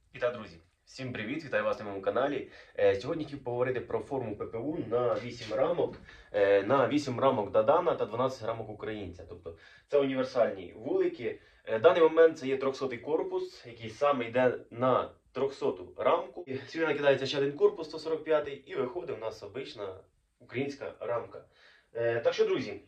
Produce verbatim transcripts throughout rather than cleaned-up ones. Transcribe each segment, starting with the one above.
І так, друзі, всім привіт! Вітаю вас на моєму каналі. Е, Сьогодні хотів поговорити про форму ППУ на вісім рамок, е, на вісім рамок Дадана та дванадцять рамок українця. Тобто це універсальні вулики. Е, В даний момент це є трьохсотий корпус, який саме йде на трьохсоту рамку. І сюди накидається ще один корпус сто сорок п'ятий і виходить у нас обична українська рамка. Е, Так що, друзі,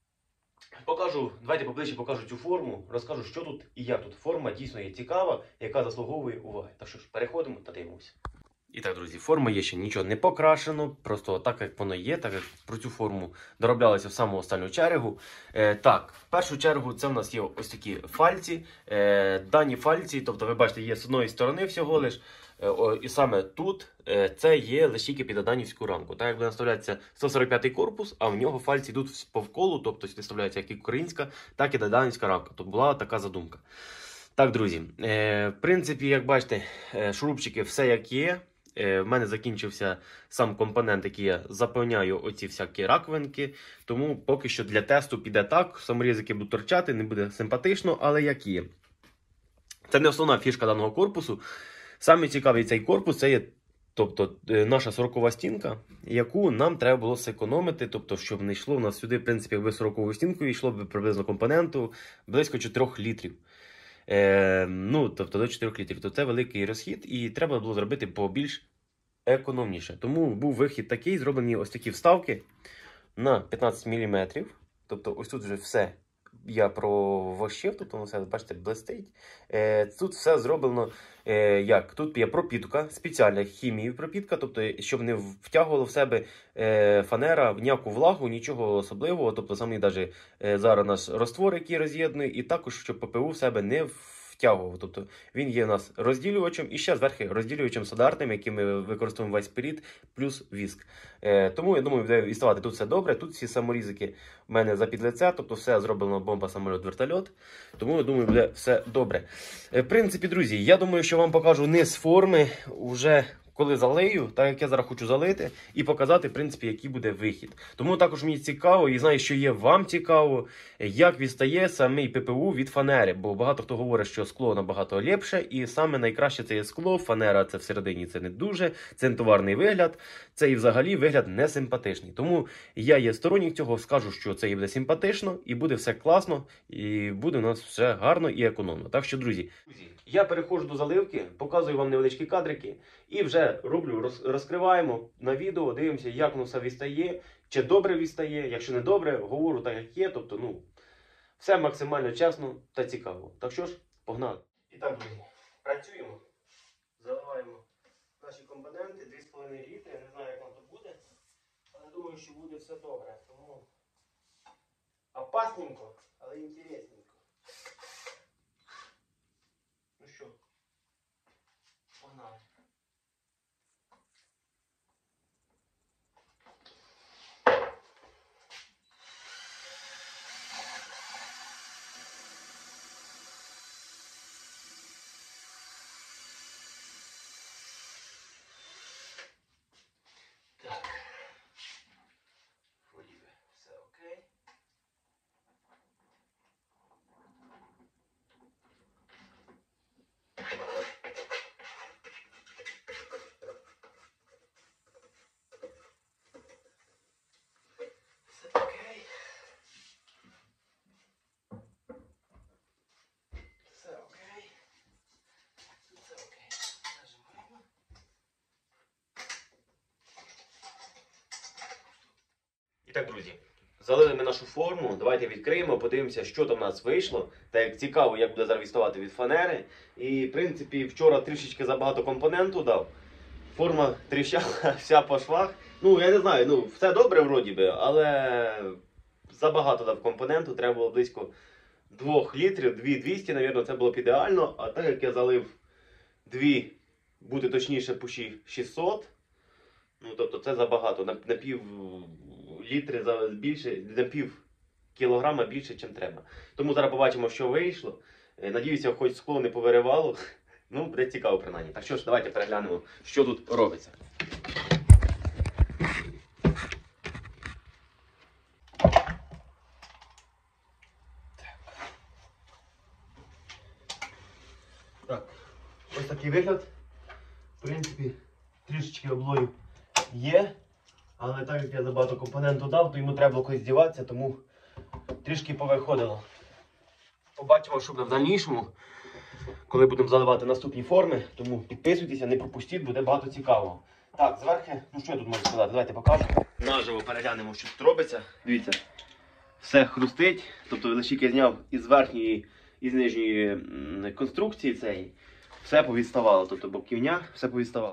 покажу, давайте поближче покажу цю форму, розкажу, що тут і як тут. Форма дійсно є цікава, яка заслуговує уваги. Так що ж, переходимо та дивимося. І так, друзі, форма є ще нічого не покрашено, просто так, як воно є, так як про цю форму дороблялися в саму останню чергу. Е, так, в першу чергу це в нас є ось такі фальці. Е, дані фальці, тобто ви бачите, є з одної сторони всього лиш. Е, о, і саме тут е, це є лише тільки під аданівську рамку. Так як буде наставляється сто сорок п'ятий корпус, а в нього фальці йдуть по вколу, тобто сюди вставляється як і українська, так і аданівська рамка. Тобто була така задумка. Так, друзі, е, в принципі, як бачите, е, шурупчики все як є. В мене закінчився сам компонент, який я заповняю оці всякі раковинки. Тому поки що для тесту піде так. Саморізики будуть торчати, не буде симпатично, але як є. Це не основна фішка даного корпусу. Саме цікавий цей корпус, це є тобто, наша сорокова стінка, яку нам треба було зекономити, тобто, щоб не йшло в нас сюди, в принципі, якби сороковою стінкою йшло б приблизно компоненту близько чотирьох літрів. Е, ну, тобто до чотирьох літрів. То це великий розхід і треба було зробити побільш економніше. Тому був вихід такий, зроблені ось такі вставки на п'ятнадцять міліметрів. Тобто ось тут вже все я провощив, тобто все, бачите, блистить. Е, тут все зроблено е, як? Тут є пропітка, спеціальна хімія пропітка, тобто щоб не втягувало в себе е, фанера в ніяку влагу, нічого особливого. Тобто самий навіть е, зараз наш роствор, який роз'єднує, і також, щоб ППУ в себе не втягував. Тобто він є у нас розділювачем і ще зверху розділювачем стандартним, який ми використовуємо весь період, плюс віск. Е, тому я думаю, буде відставати тут все добре. Тут всі саморізики в мене за підлиця, тобто все зроблено бомба, самоліт, вертольот. Тому я думаю, буде все добре. Е, в принципі, друзі, я думаю, що вам покажу низ форми вже коли залию, так як я зараз хочу залити, і показати, в принципі, який буде вихід. Тому також мені цікаво, і знаю, що є вам цікаво, як відстає самий ППУ від фанери. Бо багато хто говорить, що скло набагато ліпше, і саме найкраще це є скло, фанера це всередині це не дуже, це товарний вигляд, це і взагалі вигляд не симпатичний. Тому я є сторонник цього, скажу, що це і буде симпатично, і буде все класно, і буде у нас все гарно і економно. Так що, друзі, я переходжу до заливки, показую вам невеличкі кадрики, і вже роблю, роз, розкриваємо на відео, дивимося, як воно все відстає, чи добре відстає. Якщо не добре, говорю так, як є. Тобто, ну, все максимально чесно та цікаво. Так що ж, погнали. І так, друзі, працюємо. Заливаємо наші компоненти, дві з половиною літри. Не знаю, як воно тут буде, але думаю, що буде все добре. Тому опасненько, але інтересненько. Ну що, погнали. І так, друзі, залили ми нашу форму, давайте відкриємо, подивимося, що там в нас вийшло. Так як цікаво, як буде зараз відставати від фанери. І, в принципі, вчора трішечки забагато компоненту дав. Форма тріщала вся по швах. Ну, я не знаю, ну, все добре вроді би, але забагато дав компоненту, треба було близько двох літрів, дві тисячі двісті, мабуть, це було б ідеально. А так як я залив дві, буде точніше, пуші шістсот, ну, тобто це забагато, на, на пів літри за більше, на пів кілограма більше, ніж треба. Тому зараз побачимо, що вийшло. Надіюся, хоч скло не повиривало. Ну, буде цікаво принаймні. Так що ж, давайте переглянемо, що тут робиться. Так, ось такі такий вигляд. В принципі, трішечки облою є. Але так як я забагато компоненту дав, то йому треба було колись здіватися, тому трішки повиходило. Побачимо, що буде в дальнішому, коли будемо заливати наступні форми. Тому підписуйтеся, не пропустіть, буде багато цікавого. Так, зверху, ну що я тут можу сказати? Давайте покажу. Наживо переглянемо, що тут робиться. Дивіться, все хрустить. Тобто лише я зняв із верхньої і з нижньої конструкції цієї. Все повідставало, тобто боківня, все повідставало.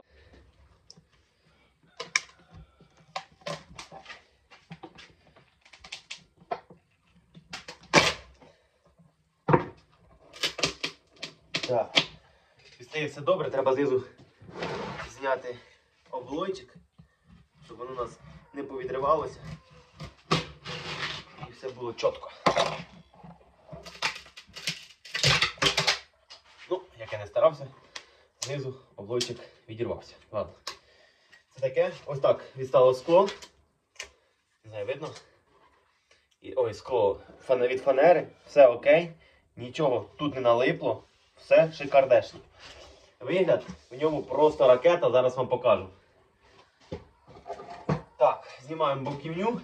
Так, відстає все добре, треба знизу зняти облойчик, щоб воно у нас не повідривалося і все було чітко. Ну, як я не старався, знизу облойчик відірвався. Ладно. Це таке, ось так відстало скло. Не знаю, видно? І, ой, скло від фанери, все окей, нічого тут не налипло. Все шикардешно. Вигляд в ньому просто ракета, зараз вам покажу. Так, знімаємо боківню.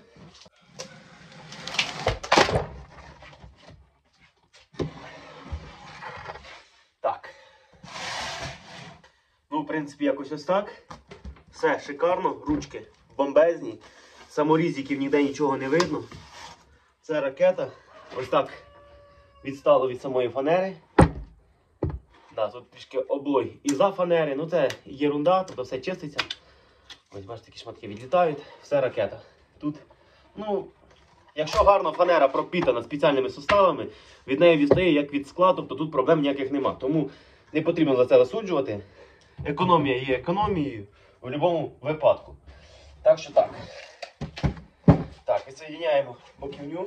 Так. Ну, в принципі, якось ось так. Все шикарно, ручки бомбезні. Саморізиків ніде нічого не видно. Це ракета. Ось так відстало від самої фанери. Да, тут трішки облой і за фанери, ну це єрунда, тобто все чиститься. Ось бачите, такі шматки відлітають, все ракета. Тут, ну, якщо гарно фанера пропітана спеціальними суставами, від неї відстає як від скла, тобто тут проблем ніяких нема. Тому не потрібно за це засуджувати. Економія є економією в будь-якому випадку. Так що так. Так, відсоєдняємо боківню.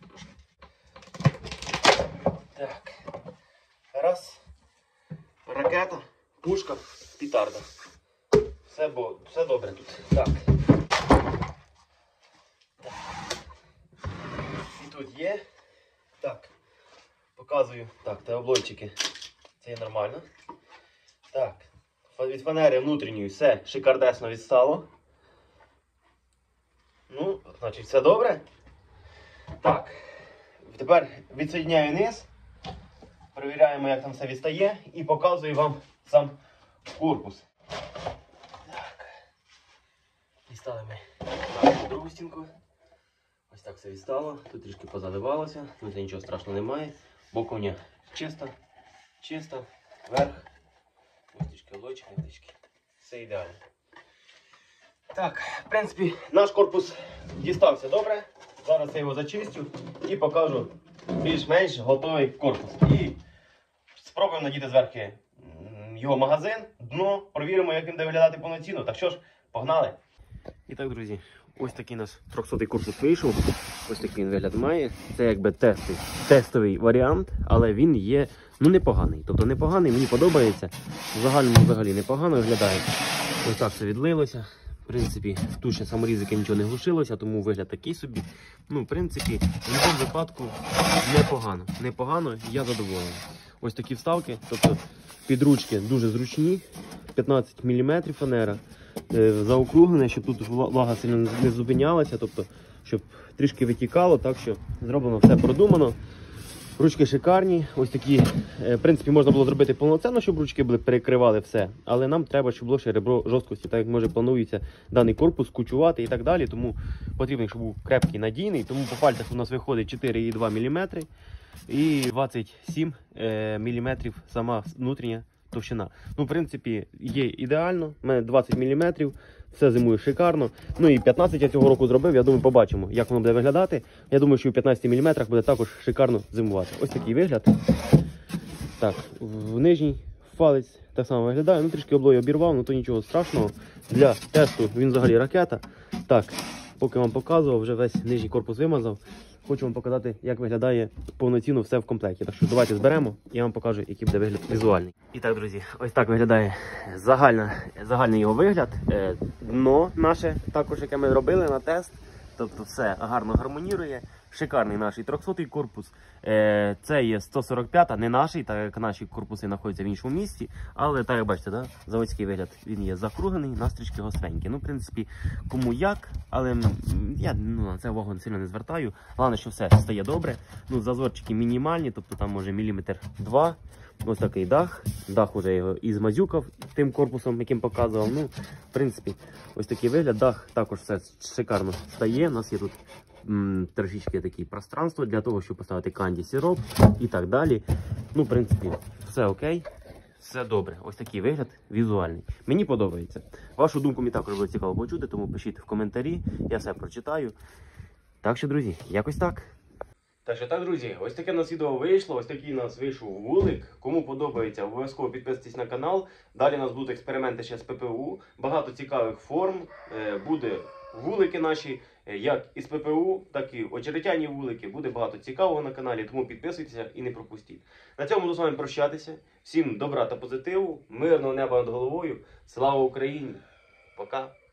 Так. Раз. Ракета, пушка, петарда. Все, бо, все добре тут. Так. Так. І тут є. Так. Показую. Так, те облойчики. Це є нормально. Так. Від фанери внутрішньої все шикардесно відстало. Ну, значить, все добре. Так. Тепер відсоєдняю низ. Перевіряємо, як там все відстає, і показую вам сам корпус. Так. Дістали ми нашу другу стінку. Ось так все відстало. Тут трішки позаливалося, тут нічого страшного немає. Боковня чиста, чиста, верх. Ось трішки облойчик невеличкий. Все ідеально. Так, в принципі, наш корпус дістався добре. Зараз я його зачистю і покажу більш-менш готовий корпус. І спробуємо надіти зверху його магазин, дно, провіримо, як він буде виглядати повноцінно. Так що ж, погнали! І так, друзі, ось такий у нас трьохсотий корпус вийшов. Ось такий він вигляд має. Це якби тести, тестовий варіант, але він є, ну, непоганий. Тобто непоганий, мені подобається. В загальному взагалі непогано виглядає. Ось так все відлилося. В принципі, тут ще саморізики нічого не глушилося, тому вигляд такий собі. Ну, в принципі, в будь-якому випадку непогано. Непогано, я задоволений. Ось такі вставки, тобто підручки дуже зручні, п'ятнадцять міліметрів фанера, заокруглене, щоб тут влага сильно не зупинялася, тобто, щоб трішки витікало, так що зроблено все продумано. Ручки шикарні, ось такі, в принципі, можна було зробити повноцінно, щоб ручки були, перекривали все, але нам треба, щоб було ще ребро жорсткості, так як може планується даний корпус кучувати і так далі, тому потрібно, щоб був крепкий, надійний, тому по пальцях у нас виходить чотири і два міліметри і двадцять сім міліметрів сама внутрішня товщина. Ну, в принципі, є ідеально, у мене двадцять міліметрів, все зимує шикарно. Ну і п'ятнадцять я цього року зробив, я думаю, побачимо, як воно буде виглядати. Я думаю, що у п'ятнадцяти міліметрах буде також шикарно зимувати. Ось такий вигляд. Так, в нижній палець так само виглядає, ну трішки облой обірвав, ну то нічого страшного. Для тесту він взагалі ракета. Так, поки вам показував, вже весь нижній корпус вимазав. Хочу вам показати, як виглядає повноцінно все в комплекті. Так що давайте зберемо і я вам покажу, який буде вигляд візуальний. І так, друзі, ось так виглядає загальна, загальний його вигляд. Дно наше, також яке ми робили на тест. Тобто все гарно гармонірує, шикарний наш трьохсотий корпус. Е, це є сто сорок п'ята, не наш, так як наші корпуси знаходяться в іншому місті. Але так як бачите, да, заводський вигляд, він є закруглений, настрічки гостренькі. Ну, в принципі, кому як, але я ну, на це увагу сильно не звертаю. Головне, що все стає добре. Ну, зазорчики мінімальні, тобто там може міліметр два. Ось такий дах. Дах уже його і змазюкав тим корпусом, яким показував. Ну, в принципі, ось такий вигляд. Дах також все шикарно стає. У нас є тут м, трошечки таке пространство для того, щоб поставити канді сироп і так далі. Ну, в принципі, все окей. Все добре. Ось такий вигляд візуальний. Мені подобається. Вашу думку мені також було цікаво почути, тому пишіть в коментарі. Я все прочитаю. Так що, друзі, якось так. Так що так, друзі, ось таке у нас відео вийшло, ось такий у нас вийшов вулик. Кому подобається, обов'язково підписуйтесь на канал. Далі у нас будуть експерименти ще з ППУ. Багато цікавих форм. Буде вулики наші, як із ППУ, так і очеретяні вулики. Буде багато цікавого на каналі, тому підписуйтеся і не пропустіть. На цьому буду з вами прощатися. Всім добра та позитиву, мирного неба над головою. Слава Україні! Пока!